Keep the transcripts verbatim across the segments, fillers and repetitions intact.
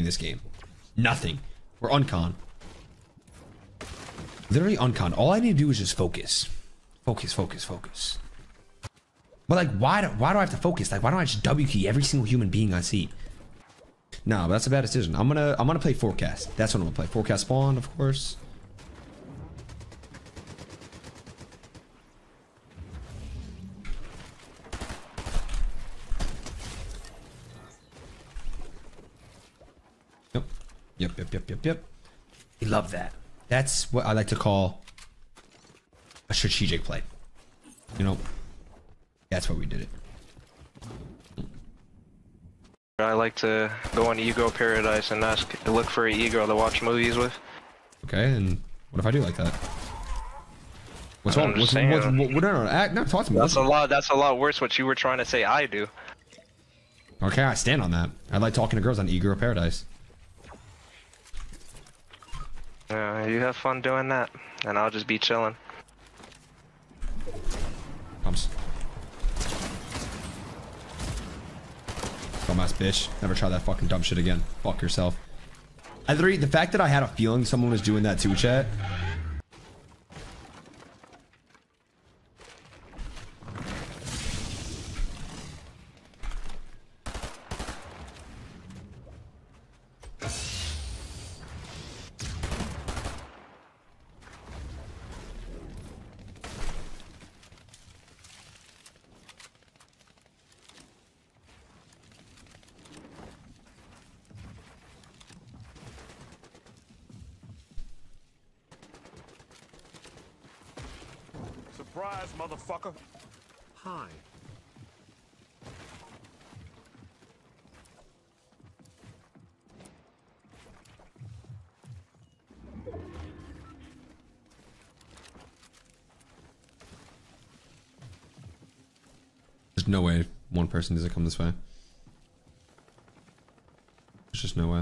this game. Nothing. We're uncon. Literally uncon. All I need to do is just focus. Focus, focus, focus. But like, why do, why do I have to focus? Like, why don't I just W key every single human being I see? No, but that's a bad decision. I'm gonna I'm gonna play forecast. That's what I'm gonna play. Forecast spawn, of course. Yep. Yep, yep, yep, yep, yep. We love that. That's what I like to call a strategic play. You know, that's why we did it. I like to go on Ego Paradise and ask, look for an ego to watch movies with. Okay, and what if I do like that? What's wrong? What's, saying, what's, what, what, no, no, act, no, talk to me. That's a lot. That's a lot worse. What you were trying to say, I do. Okay, I stand on that. I like talking to girls on Ego Paradise. Yeah, you have fun doing that, and I'll just be chilling. Pumps. Dumbass bitch. Never try that fucking dumb shit again. Fuck yourself. I literally, the fact that I had a feeling someone was doing that too, chat. Surprise, motherfucker. Hi. There's no way one person doesn't come this way. There's just no way.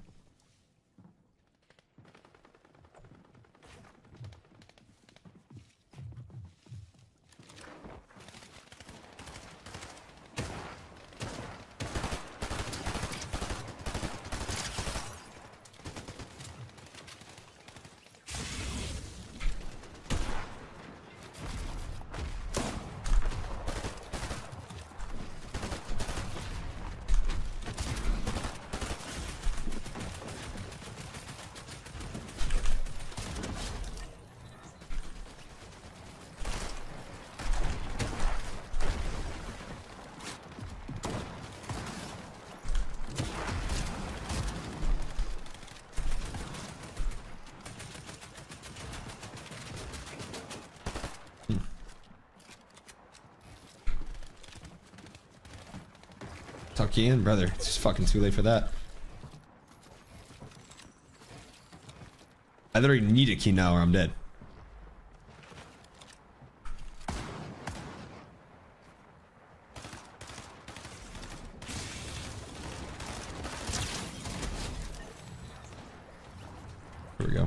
Tuck you in, brother. It's just fucking too late for that. I literally need a key now or I'm dead. Here we go.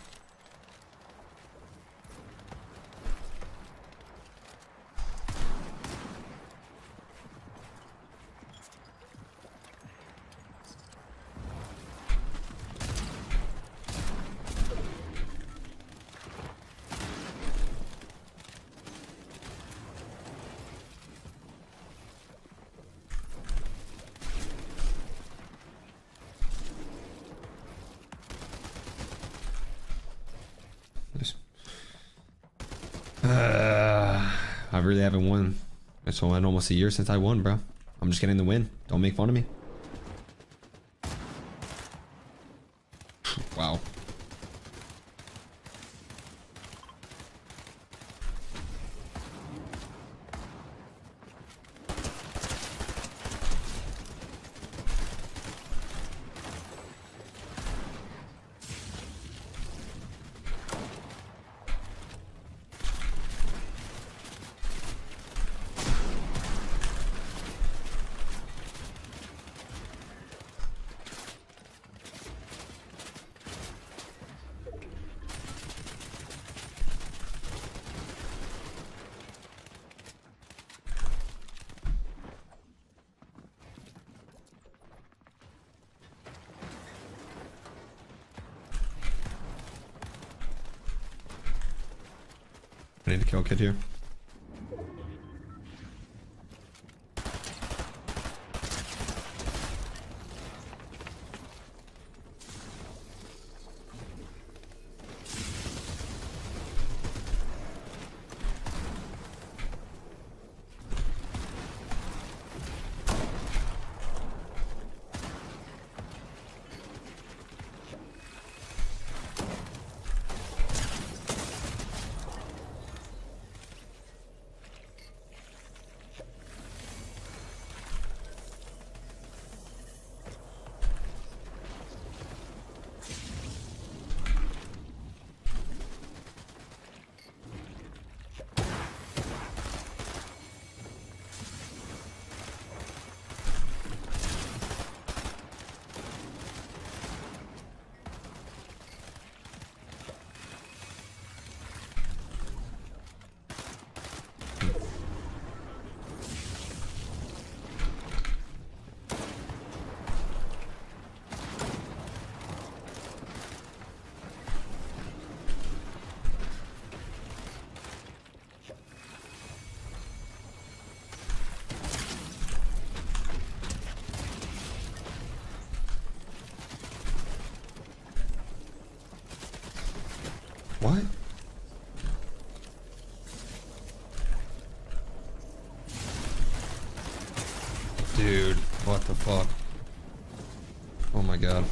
Uh, I really haven't won. It's been almost a year since I won, bro. I'm just getting the win. Don't make fun of me. Wow. I need to kill a kid here. What? Dude, what the fuck? Oh my god.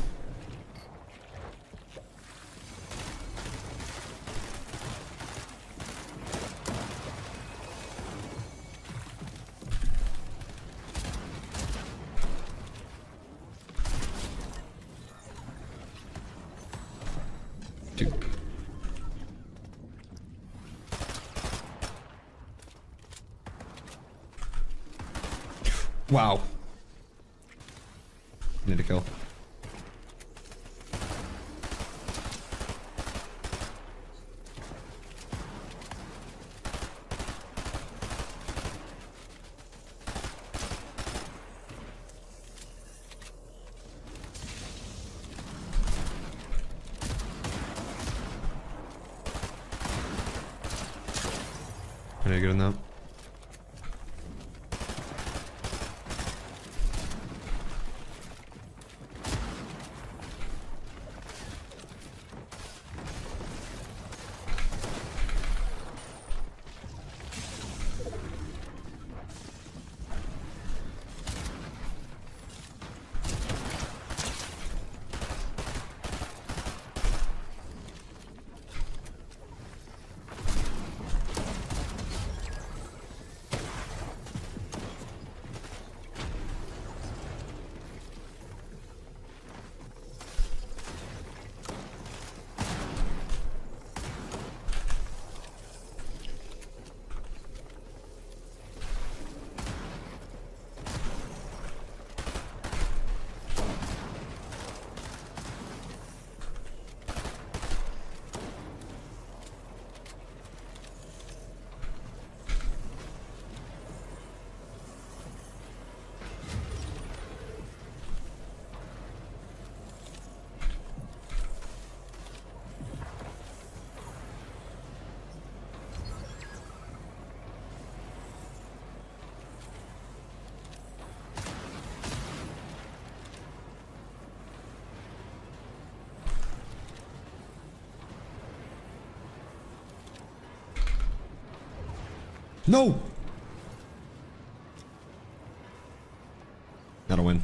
Dude. Wow. Need to kill. I need to get in that. No! Gotta win.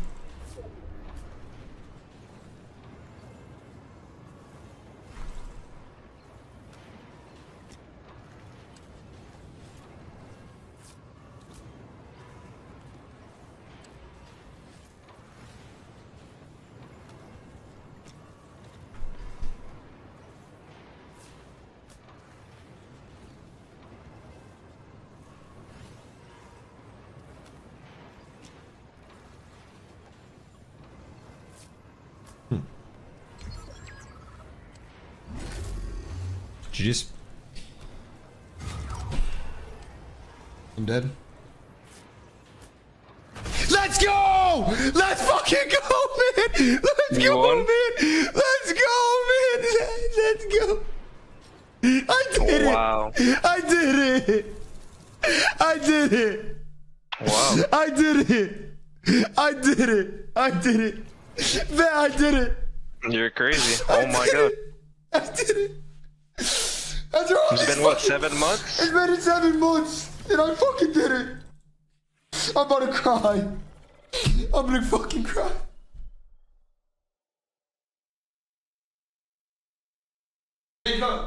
Did you just... I'm dead. Let's go! Let's fucking go, man! Let's You go, won? man! Let's go, man! Let's go! I did did Wow. it! I did it! I did it! Wow. I did it! I did it! I did it! Man, I did it! You're crazy. Oh my god. I did it! That's right. It's been what, seven months? It's been seven months, and I fucking did it. I'm about to cry. I'm gonna fucking cry. There you go.